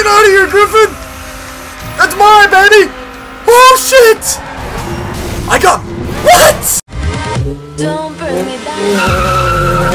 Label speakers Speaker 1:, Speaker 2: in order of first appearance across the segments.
Speaker 1: out of here, Griffin! That's mine, baby! Oh, shit! I got... What?!
Speaker 2: Don't bring me down.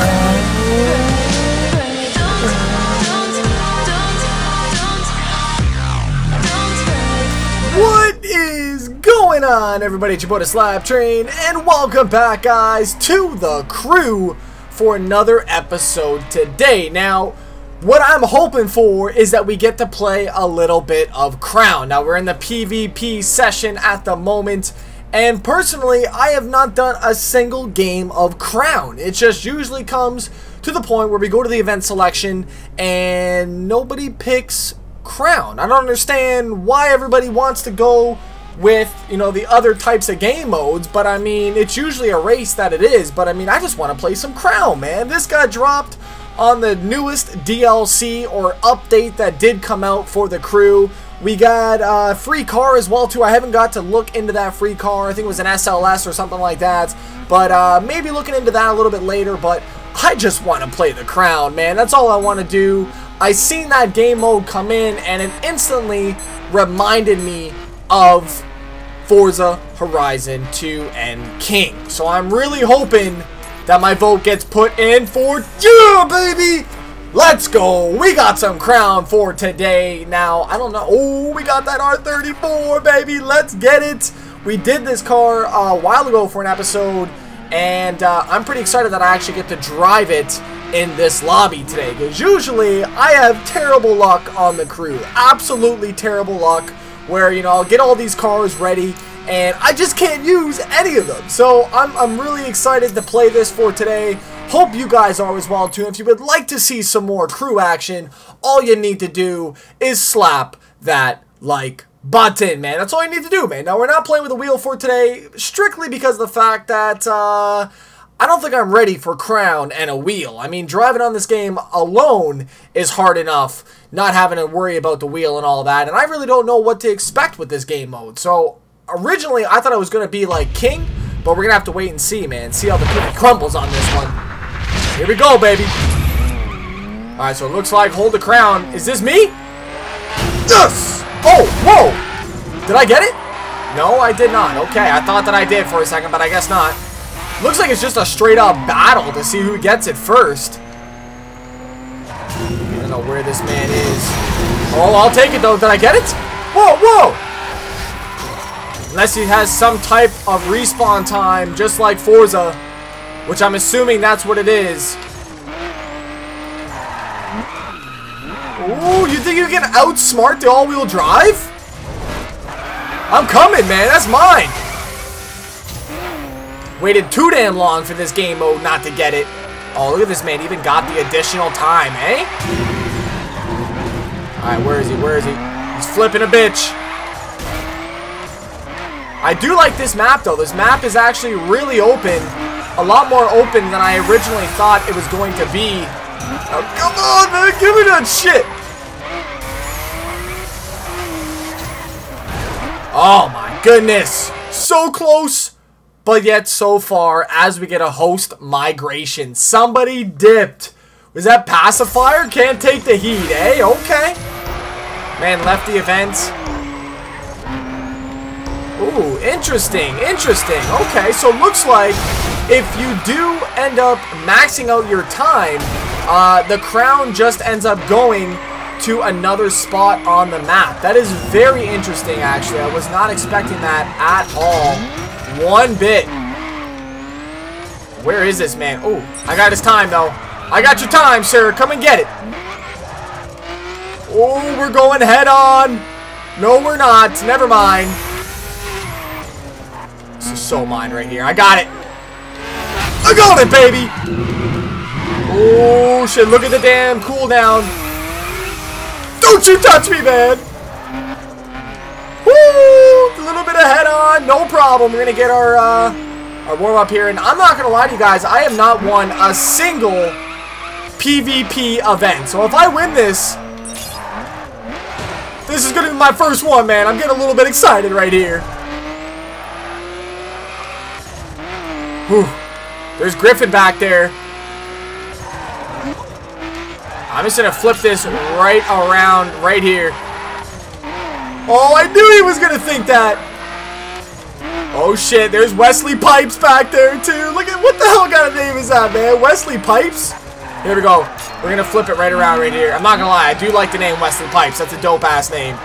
Speaker 1: What is going on, everybody? It's your boy, the SLAP Train, and welcome back, guys, to the crew for another episode today. Now, what I'm hoping for is that we get to play a little bit of Crown. Now, we're in the PvP session at the moment, and personally, I have not done a single game of Crown. It just usually comes to the point where we go to the event selection and nobody picks Crown. I don't understand why everybody wants to go with, you know, the other types of game modes, but I mean, it's usually a race that it is, but I mean, I just want to play some Crown, man. This got dropped on the newest DLC or update that did come out for the crew. We got a free car as well, too. I haven't got to look into that free car. I think it was an SLS or something like that, but maybe looking into that a little bit later, but I just want to play the Crown, man. That's all I want to do. I seen that game mode come in, and it instantly reminded me of Forza Horizon 2 and King. So I'm really hoping that my vote gets put in for you, baby! Let's go! We got some Crown for today. Now, I don't know. Oh, we got that R34, baby! Let's get it! We did this car a while ago for an episode, and I'm pretty excited that I actually get to drive it in this lobby today, because usually I have terrible luck on the crew. Absolutely terrible luck, where, you know, I'll get all these cars ready and I just can't use any of them. So I'm really excited to play this for today. Hope you guys are as well too. If you would like to see some more crew action, all you need to do is slap that like button, man. That's all you need to do, man. Now, we're not playing with a wheel for today, strictly because of the fact that I don't think I'm ready for Crown and a wheel. I mean, driving on this game alone is hard enough, not having to worry about the wheel and all that, and I really don't know what to expect with this game mode. So, originally, I thought it was going to be like King, but we're going to have to wait and see, man. See how the cookie crumbles on this one. Here we go, baby. Alright, so it looks like hold the Crown. Is this me? Yes! Oh, whoa! Did I get it? No, I did not. Okay, I thought that I did for a second, but I guess not. Looks like it's just a straight up battle to see who gets it first. I don't know where this man is. Oh, I'll take it though. Did I get it? Whoa, whoa! Unless he has some type of respawn time, just like Forza, which I'm assuming that's what it is. Ooh, you think you can outsmart the all-wheel drive? I'm coming, man. That's mine. Waited too damn long for this game mode not to get it. Oh, look at this man. Even got the additional time, eh? Alright, where is he? Where is he? He's flipping a bitch. I do like this map, though. This map is actually really open. A lot more open than I originally thought it was going to be. Oh, come on, man. Give me that shit. Oh, my goodness. So close, but yet so far as we get a host migration. Somebody dipped. Was that pacifier? Can't take the heat, eh? Okay. Man left the event. Ooh, interesting, interesting. Okay, so looks like if you do end up maxing out your time, the Crown just ends up going to another spot on the map. That is very interesting, actually. I was not expecting that at all. One bit. Where is this man? Oh, I got his time, though. I got your time, sir. Come and get it. Oh, we're going head on. No, we're not. Never mind. This is so mine right here. I got it. I got it, baby. Oh, shit. Look at the damn cooldown. Don't you touch me, man. Woo! A little bit of head on. No problem. We're going to get our warm-up here. And I'm not going to lie to you guys. I have not won a single PvP event. So if I win this, this is going to be my first one, man. I'm getting a little bit excited right here. Whew. There's Griffin back there. I'm just gonna flip this right around right here. Oh, I knew he was gonna think that. Oh shit, there's Wesley Pipes back there too. Look at, what the hell kind of name is that, man? Wesley Pipes? Here we go. We're gonna flip it right around right here. I'm not gonna lie, I do like the name Wesley Pipes. That's a dope ass name.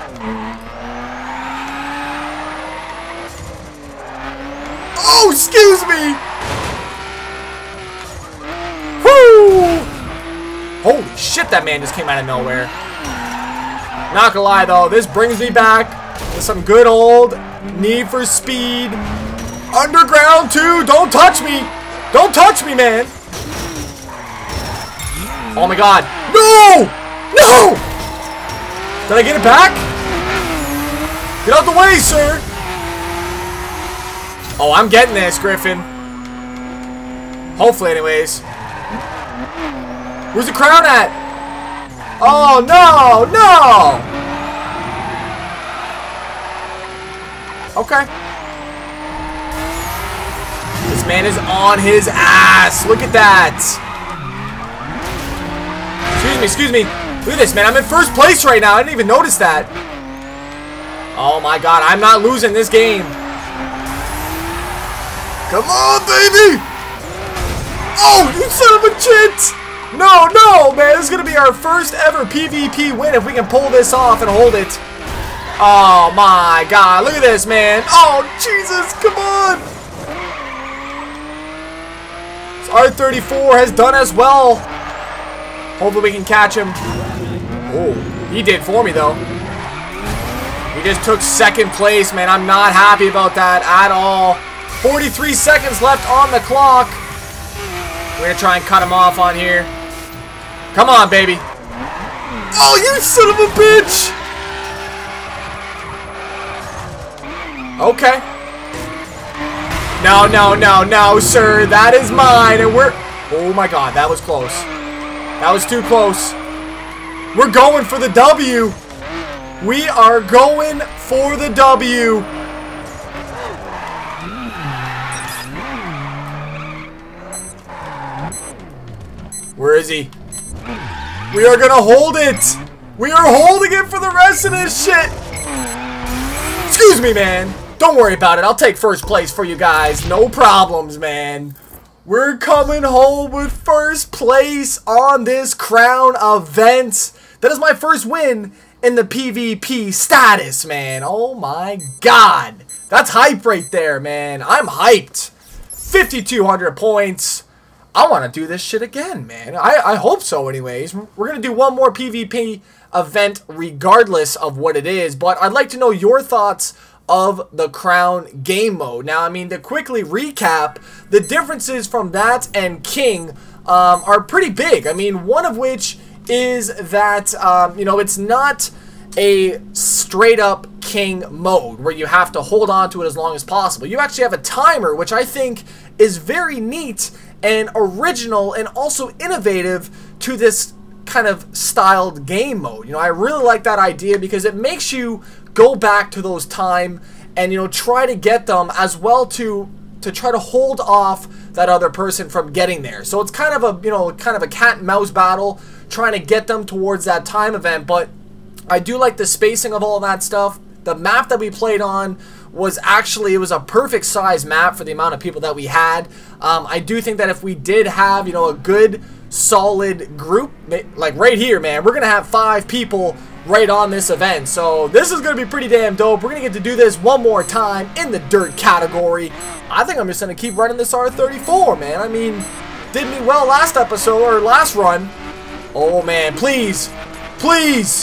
Speaker 1: Oh, excuse me. Woo! Holy shit, that man just came out of nowhere. Not gonna lie though, this brings me back to some good old Need for Speed Underground 2. Don't touch me! Don't touch me, man! Oh my god. No! No! Did I get it back? Get out the way, sir! Oh, I'm getting this, Griffin. Hopefully, anyways. Where's the crown at? Oh, no! No! Okay. This man is on his ass. Look at that. Excuse me. Look at this, man. I'm in first place right now. I didn't even notice that. Oh my god. I'm not losing this game. Come on, baby. Oh, you son of a shit. No, man. This is going to be our first ever PvP win if we can pull this off and hold it. Oh my god, look at this, man. Oh, Jesus, come on. This R34 has done as well. Hopefully we can catch him. Oh, he did for me, though. He just took second place, man. I'm not happy about that at all. 43 seconds left on the clock. We're going to try and cut him off on here. Come on, baby. Oh, you son of a bitch. Okay. No, sir. That is mine. And we're... Oh, my God. That was close. That was too close. We're going for the W. We are going for the W. Where is he? We are going to hold it. We are holding it for the rest of this shit. Excuse me, man. Don't worry about it. I'll take first place for you guys. No problems, man. We're coming home with first place on this crown event. That is my first win in the PvP status, man. Oh my god. That's hype right there, man. I'm hyped. 5,200 points. I want to do this shit again, man. I hope so anyways. We're going to do one more PvP event regardless of what it is. But I'd like to know your thoughts of the crown game mode. Now, I mean, to quickly recap, the differences from that and King are pretty big. I mean, one of which is that, you know, it's not a straight up King mode where you have to hold on to it as long as possible. You actually have a timer, which I think is very neat and original and also innovative to this kind of styled game mode. You know, I really like that idea because it makes you go back to those time and, you know, try to get them as well to try to hold off that other person from getting there. So it's kind of a, you know, kind of a cat and mouse battle trying to get them towards that time event. But I do like the spacing of all that stuff. The map that we played on was actually, it was a perfect size map for the amount of people that we had. I do think that if we did have, you know, a good solid group, like right here, man, we're gonna have 5 people right on this event. So this is gonna be pretty damn dope. We're gonna get to do this one more time in the dirt category. I think I'm just gonna keep running this R34, man. I mean, did me well last episode or last run. Oh man, please, please.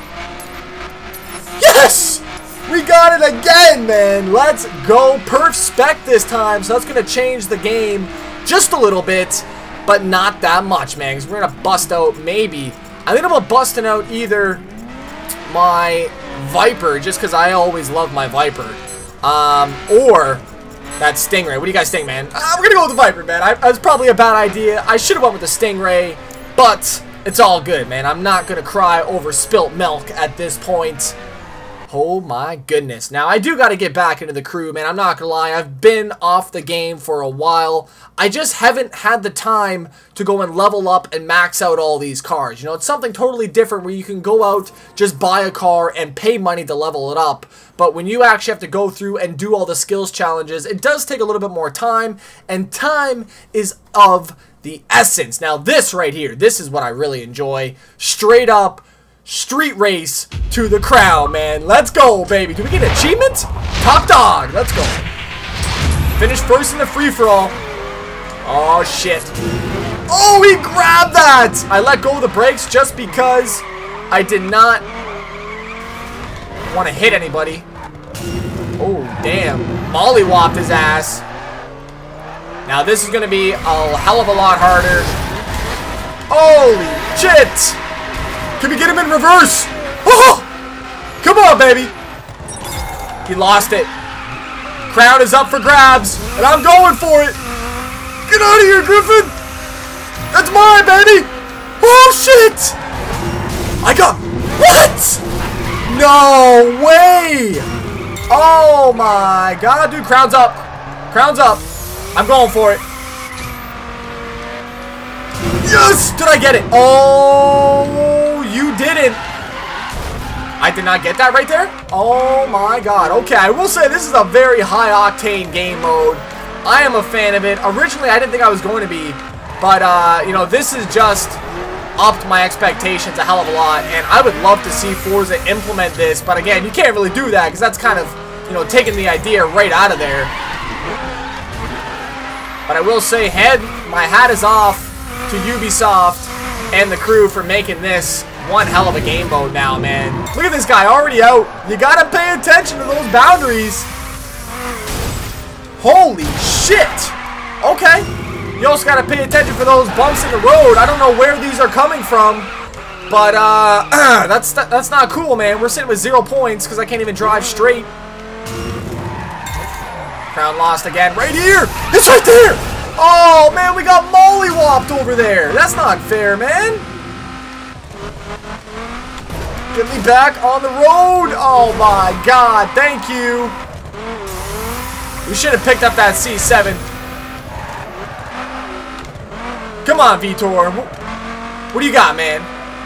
Speaker 1: Yes! We got it again, man. Let's go. Perf spec this time. So that's going to change the game just a little bit, but not that much, man. Because we're going to bust out maybe. I think I'm busting out either my Viper, just because I always love my Viper, or that Stingray. What do you guys think, man? We're going to go with the Viper, man. That was probably a bad idea. I should have went with the Stingray, but it's all good, man. I'm not going to cry over spilt milk at this point. Oh my goodness. Now, I do got to get back into the crew, man. I'm not going to lie. I've been off the game for a while. I just haven't had the time to go and level up and max out all these cars. You know, it's something totally different where you can go out, just buy a car, and pay money to level it up. But when you actually have to go through and do all the skills challenges, it does take a little bit more time. And time is of the essence. Now, this right here, this is what I really enjoy. Straight up street race to the crown, man. Let's go, baby. Do we get an achievement? Top dog. Let's go. Finish first in the free-for-all. Oh, shit. Oh, he grabbed that. I let go of the brakes just because I did not want to hit anybody. Oh, damn. Mollywopped his ass. Now, this is going to be a hell of a lot harder. Holy shit. Can we get him in reverse? Oh! Come on, baby. He lost it. Crown is up for grabs, and I'm going for it. Get out of here, Griffin. That's mine, baby. Oh, shit. I got... What? No way. Oh, my God, dude. Crown's up. Crown's up. I'm going for it. Yes! Did I get it? Oh, you didn't. I did not get that right there? Oh my god. Okay, I will say this is a very high-octane game mode. I am a fan of it. Originally, I didn't think I was going to be. But, you know, this is just upped my expectations a hell of a lot. And I would love to see Forza implement this. But again, you can't really do that because that's kind of, you know, taking the idea right out of there. But I will say, my hat is off to Ubisoft and the crew for making this one hell of a game mode now, man. Look at this guy already out. You gotta pay attention to those boundaries. Holy shit. Okay. You also gotta pay attention for those bumps in the road. I don't know where these are coming from, but that's not cool, man. We're sitting with 0 points because I can't even drive straight. Crown lost again. Right here. It's right there. Oh, man, we got mollywopped over there. That's not fair, man. Get me back on the road. Oh, my God. Thank you. We should have picked up that C7. Come on, Vitor. What do you got, man?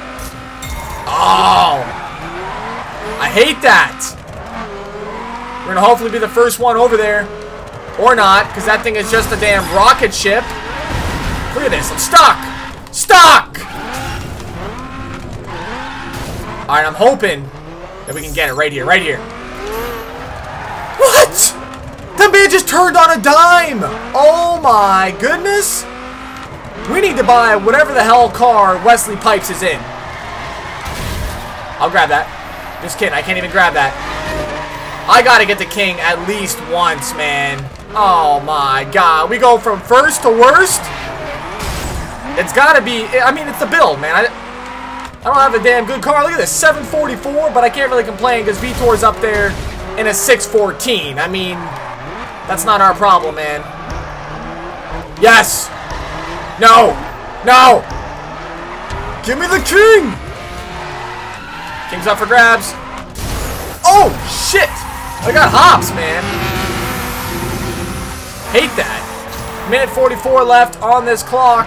Speaker 1: Oh. I hate that. We're going to hopefully be the first one over there. Or not, because that thing is just a damn rocket ship. Look at this. I'm stuck. Stuck! Alright, I'm hoping that we can get it right here. Right here. What? That man just turned on a dime. Oh my goodness. We need to buy whatever the hell car Wesley Pipes is in. I'll grab that. Just kidding. I can't even grab that. I gotta get the king at least once, man. Oh my god. We go from first to worst. It's gotta be, I mean, it's the build, man. I don't have a damn good car. Look at this, 744, but I can't really complain because Vitor's up there in a 614. I mean, that's not our problem, man. Yes. No. No. Give me the king. King's up for grabs. Oh, shit. I got hops, man. Hate that. Minute 44 left on this clock.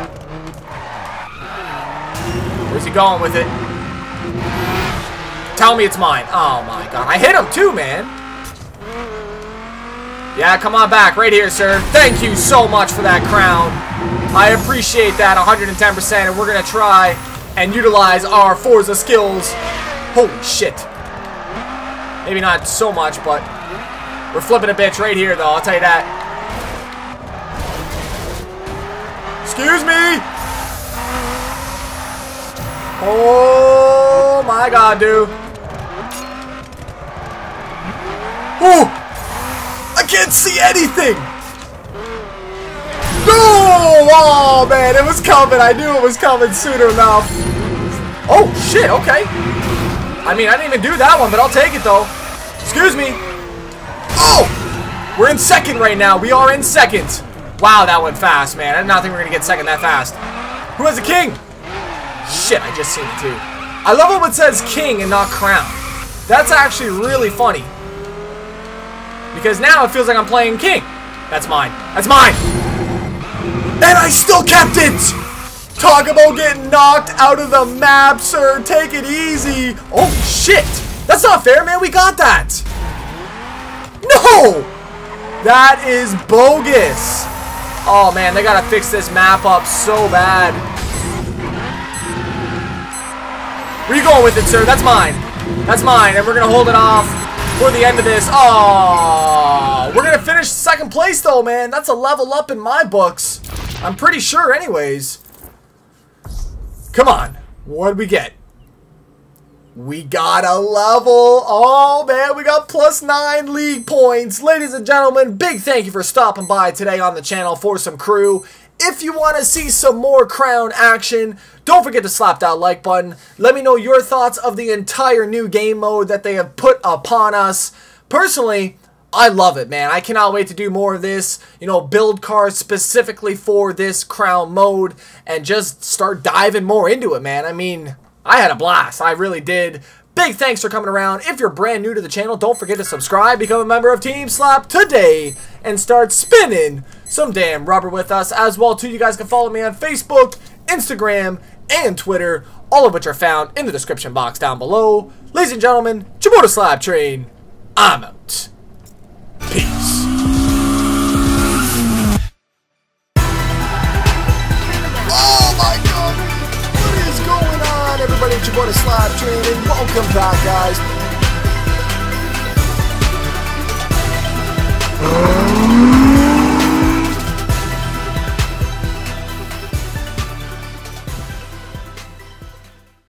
Speaker 1: Where's he going with it? Tell me it's mine. Oh my god. I hit him too, man. Yeah, come on back. Right here, sir. Thank you so much for that crown. I appreciate that 110%. And we're going to try and utilize our Forza skills. Holy shit. Maybe not so much, but we're flipping a bitch right here, though. I'll tell you that. Excuse me. Oh, my God, dude. Oh, I can't see anything. No! Oh, man, it was coming. I knew it was coming sooner enough. Oh, shit, okay. I mean, I didn't even do that one, but I'll take it, though. Excuse me. Oh! We're in second right now. We are in second. Wow, that went fast, man. I did not think we were going to get second that fast. Who has the king? Shit, I just seen it, too. I love it when it says king and not crown. That's actually really funny. Because now it feels like I'm playing King. That's mine. That's mine. And I still kept it. Talk about getting knocked out of the map, sir. Take it easy. Oh, shit. That's not fair, man. We got that. No. That is bogus. Oh, man. They got to fix this map up so bad. Where you going with it, sir? That's mine. That's mine. And we're going to hold it off for the end of this. Oh, we're going to finish second place, though, man. That's a level up in my books. I'm pretty sure anyways. Come on. What did we get? We got a level. Oh, man. We got +9 league points. Ladies and gentlemen, big thank you for stopping by today on the channel for some crew. If you want to see some more crown action, don't forget to slap that like button. Let me know your thoughts of the entire new game mode that they have put upon us. Personally, I love it, man. I cannot wait to do more of this, you know, build cars specifically for this crown mode and just start diving more into it, man. I mean, I had a blast. I really did. Big thanks for coming around. If you're brand new to the channel, don't forget to subscribe, become a member of Team Slap today, and start spinning some damn rubber with us. As well, too, you guys can follow me on Facebook, Instagram, and Twitter, all of which are found in the description box down below. Ladies and gentlemen, it's your boy, the SLAPTrain. I'm out. Peace. Oh my god! What is going on, everybody? It's your boy, the SLAPTrain, and welcome back, guys.